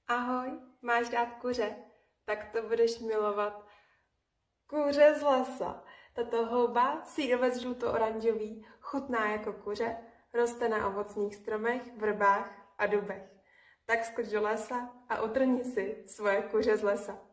Ahoj, máš rád kuře? Tak to budeš milovat. Kuře z lesa. Tato houba, sírovec žluto-oranžový, chutná jako kuře, roste na ovocných stromech, vrbách a dubech. Tak skoč do lesa a utrhni si svoje kuře z lesa.